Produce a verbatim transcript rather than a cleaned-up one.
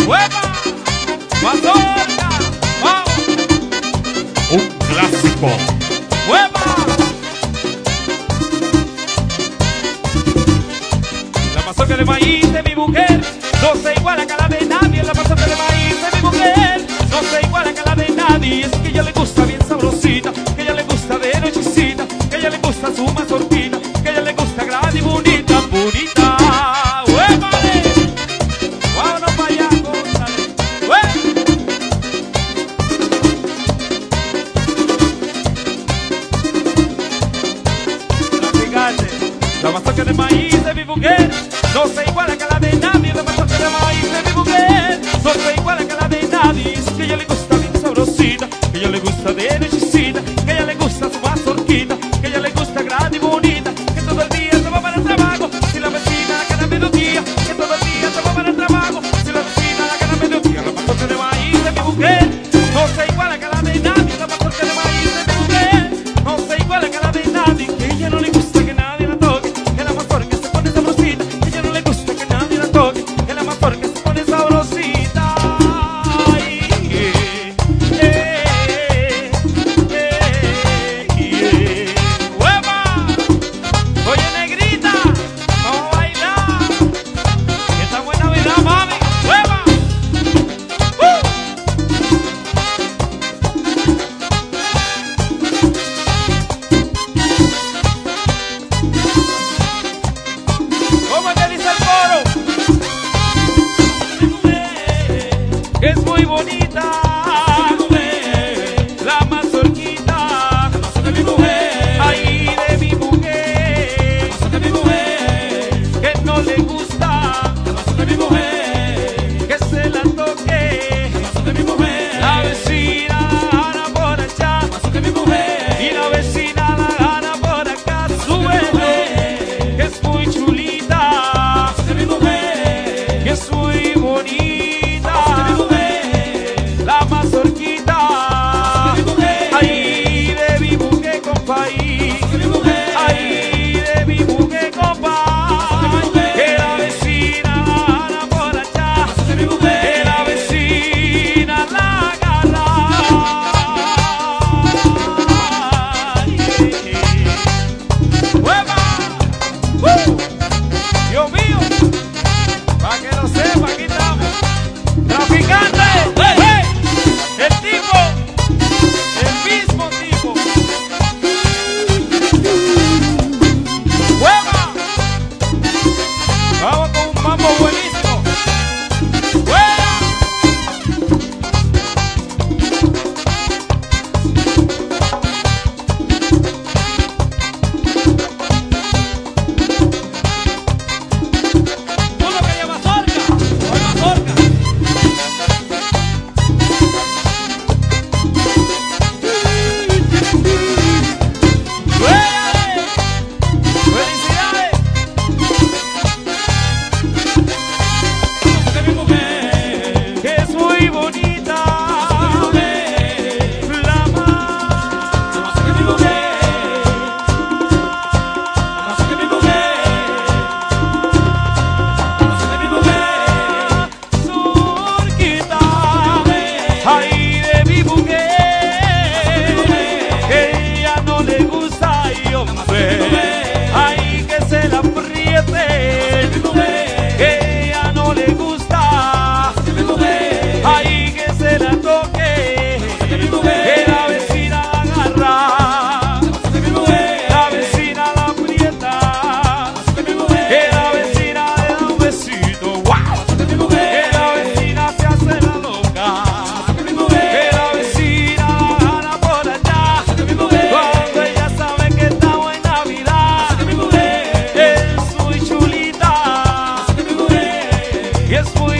¡Hueva! ¡Mazorca! ¡Vamos! Un clásico. ¡Hueva! La mazorca de maíz de mi mujer no se iguala a la de nadie. La mazorca de maíz de mi mujer no se iguala a la de nadie. Es que a ella le gusta bien sabrosita, que a ella le gusta de nochecita, que a ella le gusta su mazorquita, que a ella le gusta grande y bonita, bonita. ¡Huevale! ¡Vámonos para allá, cóntale! Traficante. La mazorca de maíz de mi mujer no se iguala a la de nadie. La mazorca de maíz de mi mujer no se iguala a la de nadie. Es que a ella le gusta bien sabrosita, que a ella le gusta de nochecita, que a ella le gusta su mazorquita, que a ella le gusta grande y bonita, que todo el día se va para el trabajo. Si la vecina la gana mediodía, que todo el día se va para el trabajo. Si la vecina la gana mediodía. La mazorca de maíz de mi mujer no se iguala a la de nadie. La mazorca de maíz de mi mujer no se iguala a la de nadie. Que a ella no le gusta que nadie la toque, que la mazorca se pone sabrosita. Que a ella no le gusta que nadie la toque, que la mazorca se pone sabrosita. Ay, eh, eh, eh, eh. ¡Hueva! Oye, negrita, vamos a bailar. Esta buena vida, mami. ¡Hueva! ¡Uh! ¿Cómo es que dice el coro? Es muy bonita la mazorquita, la mazorca de mi mujer, ay de mi mujer, la mazorca de mi mujer, que no le gusta, la mazorca de mi mujer, que se la toque, la mazorca de mi mujer, la vecina la gana por allá, la mazorca de mi mujer, y la vecina la gana por acá, sube, que es muy chulita, la mazorca de mi mujer, que es muy bonita, la mazorquita, ay de mi mujer, compa, ay de mi mujer, compa, que la vecina la gana por allá, que la vecina la agarra. ¡Hueva! ¡Uh! Dios mío, para que lo sepa, aquí estamos. ¡Traficante! ¡Hey! ¡Hey! El tipo, el mismo tipo. ¡Hueva! Vamos con un mambo buenísimo. ¡Hueva! Uno que lleva mazorca, o mazorca. ¡Huele! ¡Felicidades! La mazorca de mi mujer, que es muy bonita. La mazorca de mi mujer, la mazorca de mi mujer, la mazorca de mi mujer, mazorquita, ay de mi mujer, que ella no le gusta, ay hombre, ay que se la apriete, que ella no le gusta, ay que se la toque, que la vecina la agarra, la vecina la aprieta, que la vecina le da un besito, wow, que la vecina se hace la loca, que la vecina la gana por allá, cuando ella sabe que estamos en Navidad, es muy chulita, y es muy